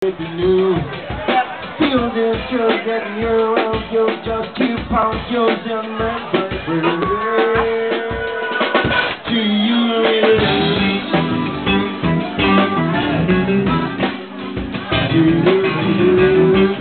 new. Feel this just getting you, you just keep on using me, baby. Do you really? Do you?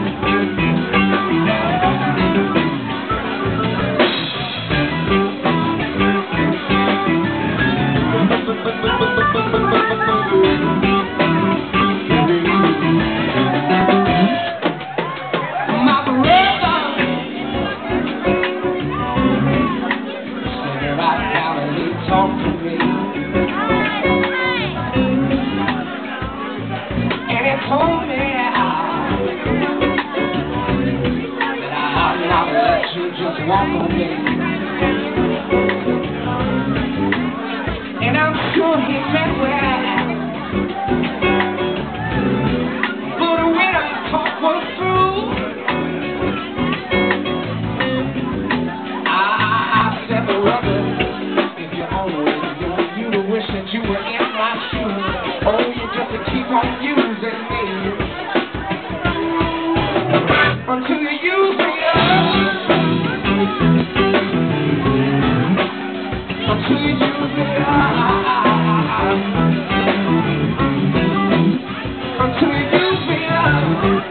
Just walk away. And I'm sure he meant well, but when our talk was through, I said, brother, if you always do, you'd wish that you were in my shoes. Oh, you just keep on using me until you use me up. Until you use me up. Until you use me up.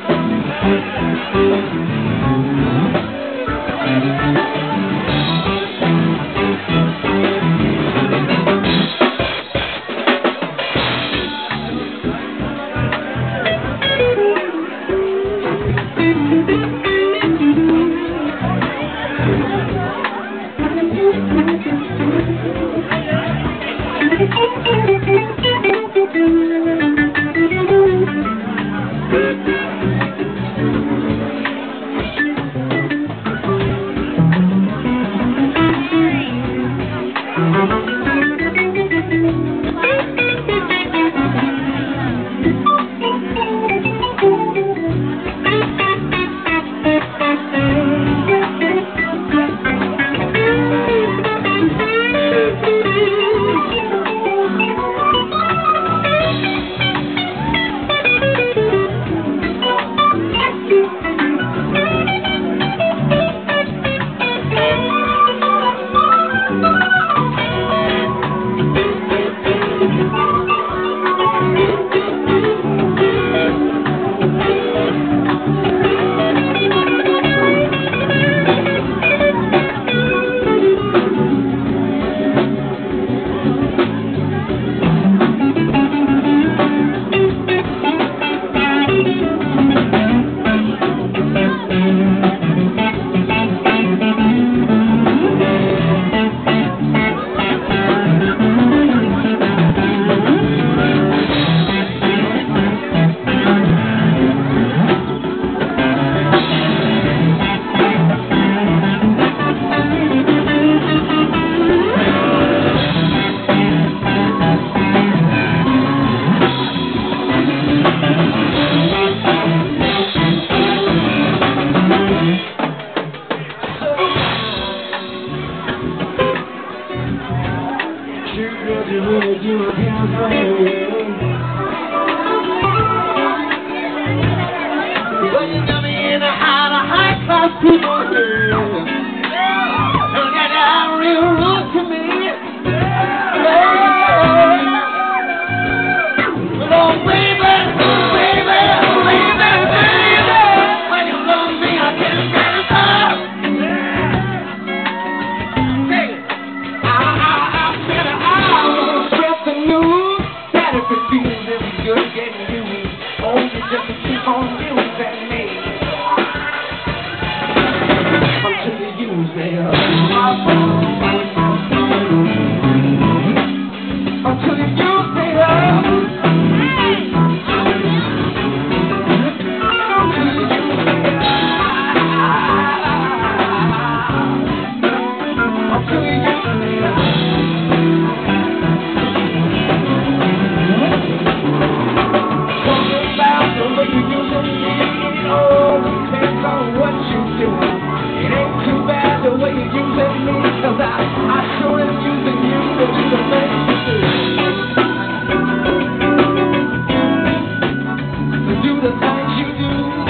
the things you do.